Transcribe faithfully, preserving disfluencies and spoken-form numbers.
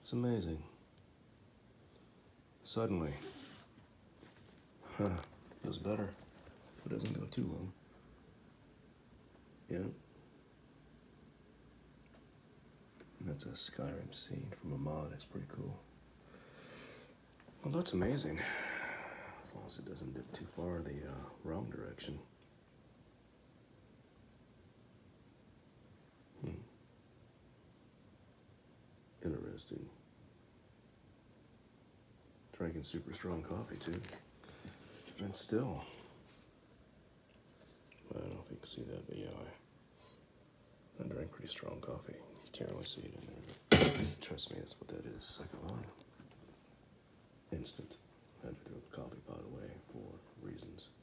It's amazing. Suddenly, huh, feels better. It doesn't go too long. Yeah. That's a Skyrim scene from a mod. It's pretty cool. Well, that's amazing. As long as it doesn't dip too far the uh, wrong direction. Hmm. Interesting. Drinking super strong coffee too. And still, well, I don't know if you can see that, but yeah, I, I drink pretty strong coffee. You can't really see it in there, but trust me, that's what that is. Second one. Instant. I had to throw the coffee pot away for reasons.